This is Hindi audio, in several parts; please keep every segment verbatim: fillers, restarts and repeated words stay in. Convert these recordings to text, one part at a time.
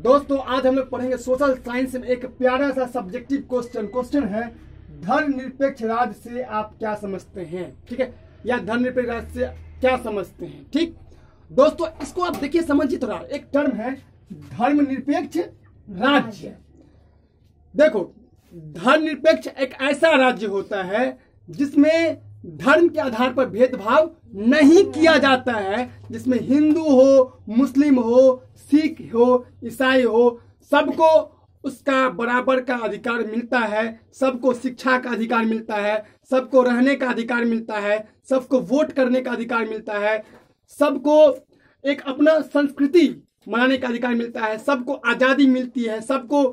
दोस्तों आज हम लोग पढ़ेंगे सोशल साइंस में एक प्यारा सा सब्जेक्टिव क्वेश्चन क्वेश्चन है धर्मनिरपेक्ष राज्य से आप क्या समझते हैं। ठीक है, या धर्मनिरपेक्ष राज्य से क्या समझते हैं। ठीक दोस्तों, इसको आप देखिए समझिए थोड़ा। एक टर्म है धर्मनिरपेक्ष राज्य। देखो, धर्मनिरपेक्ष एक ऐसा राज्य होता है जिसमें धर्म के आधार पर भेदभाव नहीं किया जाता है, जिसमें हिंदू हो, मुस्लिम हो, सिख हो, ईसाई हो, सबको उसका बराबर का अधिकार मिलता है, सबको शिक्षा का अधिकार मिलता है, सबको रहने का अधिकार मिलता है, सबको वोट करने का अधिकार मिलता है, सबको एक अपना संस्कृति मनाने का अधिकार मिलता है, सबको आज़ादी मिलती है, सबको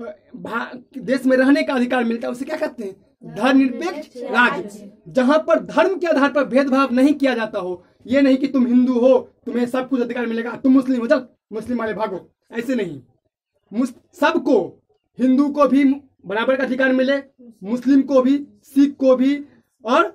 देश में रहने का अधिकार मिलता है। उसे क्या कहते हैं? धर्मनिरपेक्ष राज्य। जहां पर धर्म के आधार पर भेदभाव नहीं किया जाता हो। ये नहीं कि तुम हिंदू हो तुम्हें सब कुछ अधिकार मिलेगा, तुम मुस्लिम हो चल मुस्लिम वाले भागो, ऐसे नहीं। सबको, हिंदू को भी बराबर का अधिकार मिले, मुस्लिम को भी, सिख को भी, और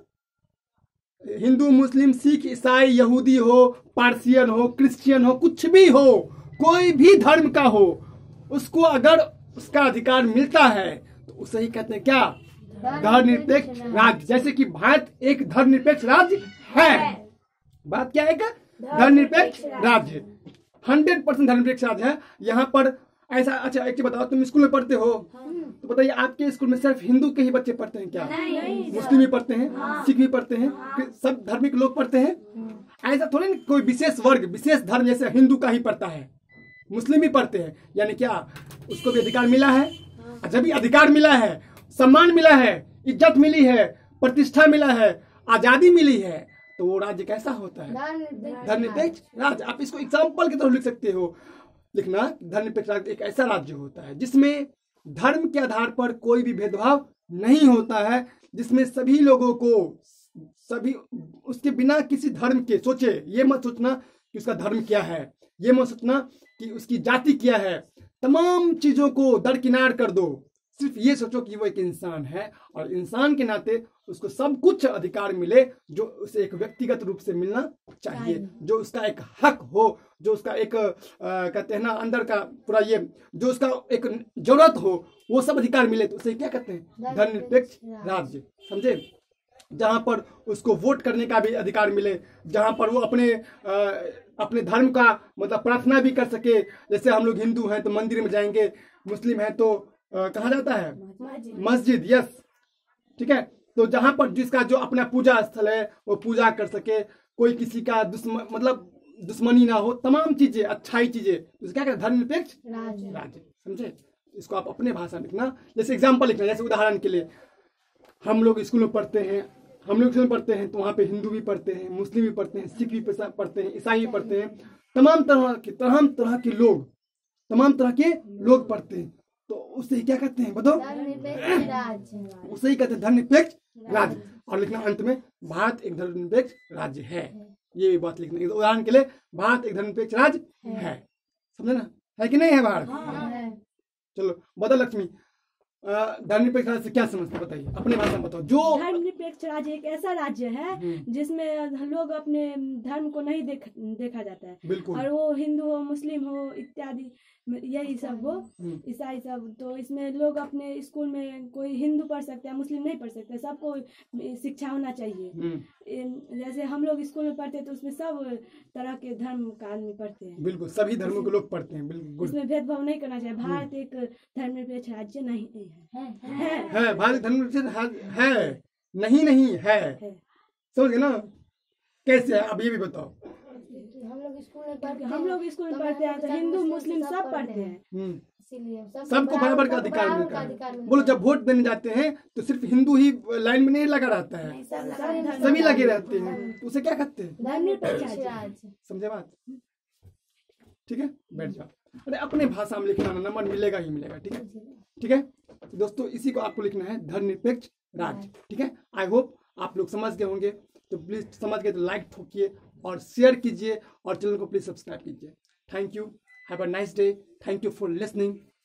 हिंदू मुस्लिम सिख ईसाई यहूदी हो, पारसियन हो, क्रिश्चियन हो, कुछ भी हो, कोई भी धर्म का हो, उसको अगर उसका अधिकार मिलता है तो उसे ही कहते हैं क्या? धर्मनिरपेक्ष राज्य। जैसे कि भारत एक धर्मनिरपेक्ष राज्य है। बात क्या है? धर्मनिरपेक्ष राज्य, हंड्रेड परसेंट धर्मनिरपेक्ष राज्य है। यहाँ पर ऐसा, अच्छा एक चीज बताओ, तुम स्कूल में पढ़ते हो तो बताइए आपके स्कूल में सिर्फ हिंदू के ही बच्चे पढ़ते हैं क्या? मुस्लिम भी पढ़ते हैं, सिख भी पढ़ते हैं, सब धार्मिक लोग पढ़ते हैं। ऐसा थोड़ी ना कोई विशेष वर्ग, विशेष धर्म जैसे हिंदू का ही पढ़ता है, मुस्लिम भी पढ़ते हैं। यानी क्या उसको भी अधिकार मिला है? जब भी अधिकार मिला है, सम्मान मिला है, इज्जत मिली है, प्रतिष्ठा मिला है, आजादी मिली है, तो वो राज्य कैसा होता है? धर्मनिरपेक्ष राज्य। आप इसको एग्जाम्पल की तरह लिख सकते हो, लिखना धर्मनिरपेक्ष राज्य एक ऐसा राज्य होता है जिसमें धर्म के आधार पर कोई भी भेदभाव नहीं होता है, जिसमें सभी लोगों को, सभी उसके बिना किसी धर्म के, सोचे ये मत सोचना कि उसका धर्म क्या है, ये मत सोचना कि उसकी जाति क्या है, तमाम चीजों को दरकिनार कर दो, सिर्फ ये सोचो कि वो एक इंसान है और इंसान के नाते उसको सब कुछ अधिकार मिले जो उसे एक व्यक्तिगत रूप से मिलना चाहिए, जो उसका एक हक हो, जो उसका एक आ, कहते हैं ना अंदर का पूरा ये, जो उसका एक जरूरत हो, वो सब अधिकार मिले, तो उसे क्या कहते हैं? धर्मनिरपेक्ष राज्य। समझे? जहां पर उसको वोट करने का भी अधिकार मिले, जहां पर वो अपने आ, अपने धर्म का मतलब प्रार्थना भी कर सके। जैसे हम लोग हिंदू हैं तो मंदिर में जाएंगे, मुस्लिम है तो कहा जाता है मस्जिद, यस, ठीक है। तो जहां पर जिसका जो अपना पूजा स्थल है वो पूजा कर सके, कोई किसी का दुश्मन मतलब दुश्मनी ना हो, तमाम चीजें, अच्छाई चीजें, तो क्या कहते हैं? धर्मनिरपेक्ष राज्य। समझे? इसको आप अपने भाषा में लिखना। जैसे एग्जाम्पल लिखना, जैसे उदाहरण के लिए हम लोग स्कूल में पढ़ते हैं, हम लोग स्कूल में पढ़ते हैं तो वहाँ पे हिंदू भी पढ़ते हैं, मुस्लिम भी पढ़ते हैं, सिख भी पढ़ते हैं, ईसाई भी पढ़ते हैं, तमाम तरह के तमाम तरह के लोग तमाम तरह के लोग पढ़ते हैं, तो उसे क्या कहते हैं? बताओ। उसे ही कहते हैं धर्मनिरपेक्ष राज्य। और लिखना अंत में भारत एक धर्मनिरपेक्ष राज्य है, ये भी बात लिखना। उदाहरण के लिए भारत एक धर्मनिरपेक्ष राज्य है, समझे ना? है कि नहीं है भारत? चलो बदल लक्ष्मी, धर्मनिरपेक्ष राज्य से क्या समझते बताइए, अपने भाषा में बताओ। जो धर्मनिरपेक्ष राज्य एक ऐसा राज्य है जिसमें लोग अपने धर्म को नहीं देख देखा जाता है, बिल्कुल, और वो हिंदू हो, मुस्लिम हो, इत्यादि यही सब हो, ईसाई सब, तो इसमें लोग अपने स्कूल में कोई हिंदू पढ़ सकते हैं, मुस्लिम नहीं पढ़ सकते, सबको शिक्षा होना चाहिए। जैसे हम लोग स्कूल में पढ़ते हैं तो उसमें सब तरह के धर्म का आदमी पढ़ते हैं, बिल्कुल सभी धर्मों के लोग पढ़ते हैं, बिल्कुल इसमें भेदभाव नहीं करना चाहिए। भारत एक धर्मनिरपेक्ष राज्य नहीं है, है, है भारत धर्मनिरपेक्ष है, नहीं नहीं है, समझ गए ना? कैसे है अब ये भी बताओ। हम लोग स्कूल में पढ़ते हैं, हम लोग स्कूल में पढ़ते हैं तो हिंदू मुस्लिम सब पढ़ते हैं, इसीलिए सबको बराबर का अधिकार मिलता है। बोलो जब वोट देने जाते हैं तो सिर्फ हिंदू ही लाइन में नहीं लगा रहता है, सभी लगे रहते हैं, तो उसे क्या कहते हैं? समझे बात? ठीक है, बैठ जाओ। अरे अपने भाषा में लिखना, नंबर मिलेगा ही मिलेगा। ठीक है, ठीक है दोस्तों, इसी को आपको लिखना है धर्मनिरपेक्ष राज्य। ठीक है, आई होप आप लोग समझ गए होंगे। तो प्लीज समझ गए तो लाइक ठोकिए और शेयर कीजिए और चैनल को प्लीज सब्सक्राइब कीजिए। Thank you, have a nice day, thank you for listening.